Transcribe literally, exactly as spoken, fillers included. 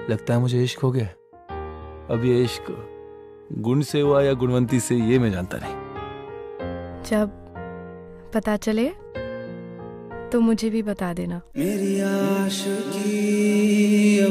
लगता है मुझे इश्क हो गया। अब ये इश्क गुण से हुआ या गुणवंती से, ये मैं जानता नहीं। जब पता चले तो मुझे भी बता देना। मेरी आशिकी